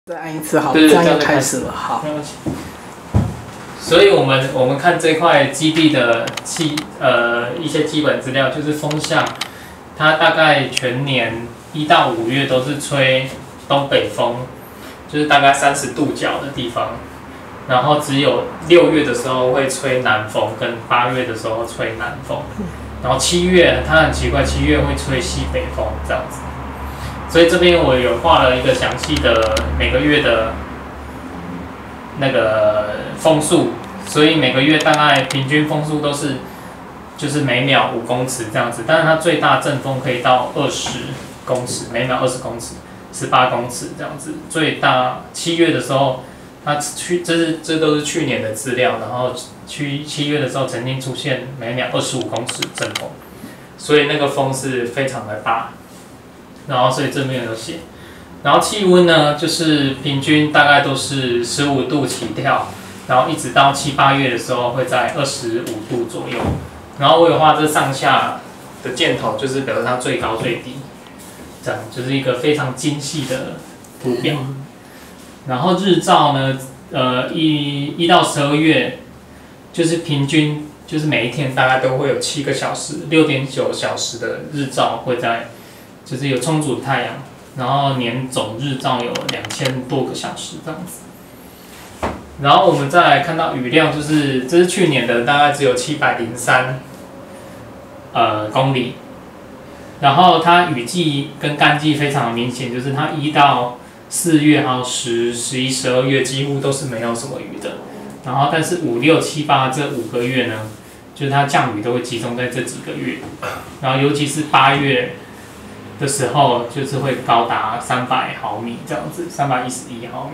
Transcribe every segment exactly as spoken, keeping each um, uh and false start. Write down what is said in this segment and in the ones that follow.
再按一次好， 对对， 这样这样就开始了。好， 所以我们我们看这块基地的基呃一些基本资料，就是风向，它大概全年一到五月都是吹东北风，就是大概三十度角的地方，然后只有六月的时候会吹南风，跟八月的时候吹南风，然后七月它很奇怪，七月会吹西北风这样子。所以这边我有画了一个详细的每个月的那个风速，所以每个月大概平均风速都是就是每秒五公尺这样子，但是它最大阵风可以到二十公尺，每秒二十公尺，十八公尺这样子。最大七月的时候，它去这是这都是去年的资料，然后去七月的时候曾经出现每秒二十五公尺阵风，所以那个风是非常的大。然后所以这边有写，然后气温呢，就是平均大概都是十五度起跳，然后一直到七八月的时候会在二十五度左右。然后我有画这上下的箭头，就是表示它最高最低，这样就是一个非常精细的图表。然后日照呢，呃一一到十二月，就是平均就是每一天大概都会有七个小时，六点九小时的日照会在。就是有充足的太阳，然后年总日照有两千多个小时这样子。然后我们再来看到雨量，就是这是去年的，大概只有七百零三呃公里。然后它雨季跟干季非常的明显，就是它一到四月还有十、十一、十二月几乎都是没有什么雨的。然后但是五六七八这五个月呢，就是它降雨都会集中在这几个月。然后尤其是八月的时候，就是会高达三百毫米这样子，三百一十一毫米。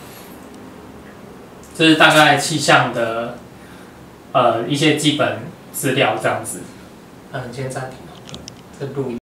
这是大概气象的呃一些基本资料这样子。嗯，今天暂停了，这录音。